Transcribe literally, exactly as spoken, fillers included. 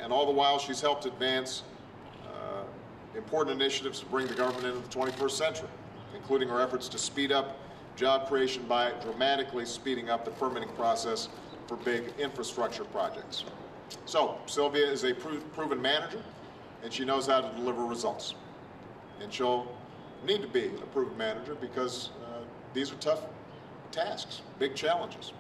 and all the while she's helped advance uh, important initiatives to bring the government into the twenty-first century, including her efforts to speed up job creation by dramatically speeding up the permitting process for big infrastructure projects. So, Sylvia is a pro proven manager, and she knows how to deliver results. And she'll need to be a proven manager because uh, these are tough tasks, big challenges.